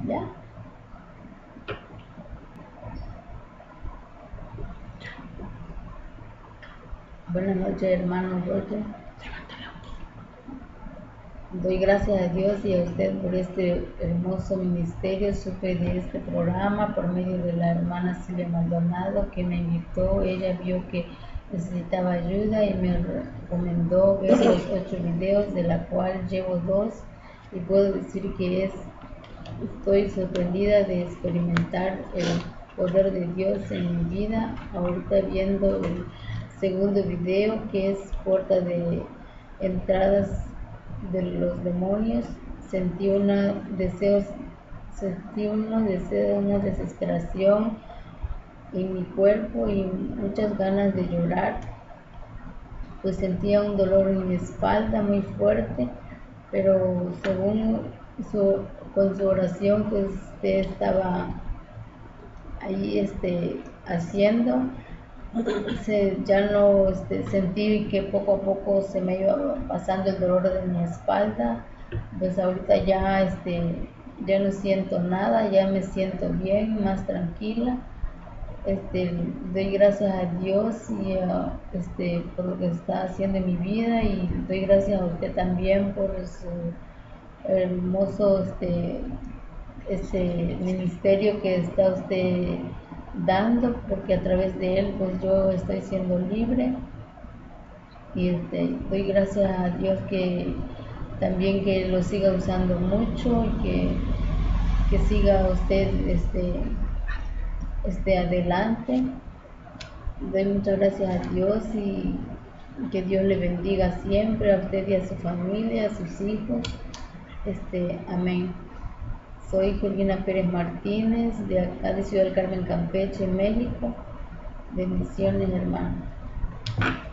¿Ya? Buenas noches, hermano Roger. Doy gracias a Dios y a usted por este hermoso ministerio. Supe de este programa por medio de la hermana Silvia Maldonado, que me invitó. Ella vio que necesitaba ayuda y me recomendó ver los 8 videos, de la cual llevo 2, y puedo decir que estoy sorprendida de experimentar el poder de Dios en mi vida. Ahorita viendo el segundo video, que es puerta de entradas de los demonios, sentí unos deseos, una desesperación en mi cuerpo y muchas ganas de llorar, pues sentía un dolor en mi espalda muy fuerte, pero según con su oración que usted estaba ahí haciendo, ya no sentí que poco a poco se me iba pasando el dolor de mi espalda. Pues ahorita ya no siento nada, ya me siento bien, más tranquila. Doy gracias a Dios por lo que está haciendo en mi vida, y doy gracias a usted también por su hermoso ministerio que está usted dando, porque a través de él pues yo estoy siendo libre. Y doy gracias a Dios que también que lo siga usando mucho, y que siga usted adelante. Doy muchas gracias a Dios, y que Dios le bendiga siempre a usted y a su familia, a sus hijos. Amén. Soy Georgina Pérez Martínez, de acá de Ciudad del Carmen, Campeche, México. Bendiciones, hermano.